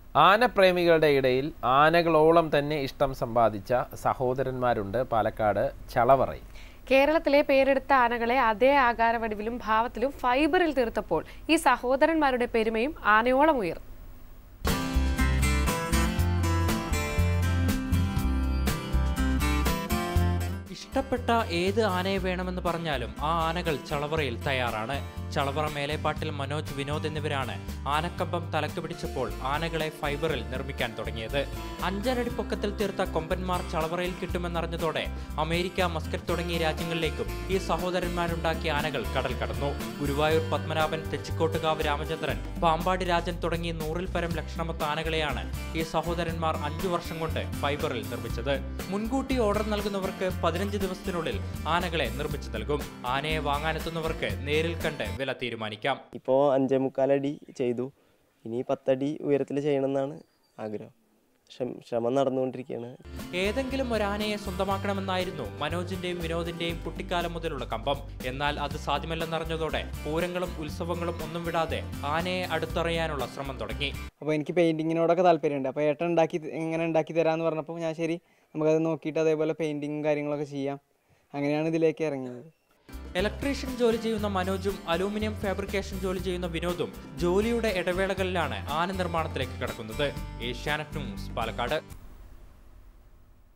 ആനപ്രേമികളുടെ ഇടയിൽ ആനകളോളം തന്നെ ഇഷ്ടം സമ്പാദിച്ച സഹോദരന്മാരുണ്ട് പാലക്കാട് ചളവറയിൽ. കേരളത്തിലെ പേരെടുത്ത ആനകളെ അതേ ആകാരവടിവിലും ഭാവത്തിലും ഫൈബറിൽ തീർത്തപ്പോൾ ഈ സഹോദരന്മാരുടെ പെരുമയും ആനയോളം ഉയർന്നു. ഇഷ്ടപ്പെട്ട ഏത് ആനയെ വേണമെന്ന് പറഞ്ഞാലും ആ ആനകൾ ചളവറയിൽ തയ്യാറാണ്. ചളവറ മേലേപ്പാട്ടിൽ മനോജ്, വിനോദ് എന്നിവരാണ് ആനക്കമ്പം തലക്ക് പിടിച്ചപ്പോൾ ആനകളെ ഫൈബറിൽ നിർമ്മിക്കാൻ തുടങ്ങിയത്. 5 അടി പൊക്കത്തിൽ തീർത്ത കൊമ്പന്മാർ ചളവറയിൽ കിട്ടുമെന്നറിഞ്ഞതോടെ അമേരിക്ക, മസ്കറ്റ് തുടങ്ങിയ രാജ്യങ്ങളിലേക്കും ഈ സഹോദരന്മാരുണ്ടാക്കിയ ആനകൾ കടൽ കടന്നു. ഗുരുവായൂർ പത്മനാഭൻ, തെച്ചിക്കോട്ടുകാവ് രാമചന്ദ്രൻ, പാമ്പാടി രാജൻ തുടങ്ങി 100-ൽ പരം ലക്ഷണമൊത്ത ആനകളെയാണ് ഈ സഹോദരന്മാർ 5 വർഷം കൊണ്ട് ഫൈബറിൽ നിർമ്മിച്ചത്. മുൻകൂട്ടി ഓർഡർ നൽകുന്നവർക്ക് 15 ദിവസത്തിനുള്ളിൽ ആനകളെ നിർമ്മിച്ചു നൽകും. ആനയെ വാങ്ങാനെത്തുന്നവർക്ക് നേരിൽ കണ്ട് വില തീരുമാനിക്കാം. ഇപ്പോൾ 5.25 അടി ചെയ്തു, ഇനി 10 അടി ഉയരത്തിൽ ചെയ്യണമെന്നാണ് ആഗ്രഹം. ശ്രമം നടന്നുകൊണ്ടിരിക്കുകയാണ്. ഏതെങ്കിലും ഒരു ആനയെ സ്വന്തമാക്കണമെന്നായിരുന്നു മനോജിന്റെയും വിനോദിന്റെയും കുട്ടിക്കാലം മുതലുള്ള കമ്പം. എന്നാൽ അത് സാധ്യമല്ലെന്നറിഞ്ഞതോടെ പൂരങ്ങളും ഉത്സവങ്ങളും ഒന്നും വിടാതെ ആനയെ അടുത്തറിയാനുള്ള ശ്രമം തുടങ്ങി. അപ്പോൾ എനിക്ക് പെയിന്റിങ്ങിനോടൊക്കെ താല്പര്യമുണ്ട്. അപ്പോൾ ഏട്ടൻ ഇങ്ങനെ ഉണ്ടാക്കി തരാമെന്ന് പറഞ്ഞപ്പോൾ ഞാൻ ശരി, നമുക്കത് നോക്കിയിട്ട് അതേപോലെ പെയിന്റിങ്ങും കാര്യങ്ങളൊക്കെ ചെയ്യാം, അങ്ങനെയാണ് ഇതിലേക്ക് ഇറങ്ങിയത്. ഇലക്ട്രീഷ്യൻ ജോലി ചെയ്യുന്ന മനോജും അലൂമിനിയം ഫാബ്രിക്കേഷൻ ജോലി ചെയ്യുന്ന വിനോദും ജോലിയുടെ ഇടവേളകളിലാണ് ആന നിർമ്മാണത്തിലേക്ക് കടക്കുന്നത്. ഏഷ്യാനെറ്റ് ന്യൂസ്, പാലക്കാട്.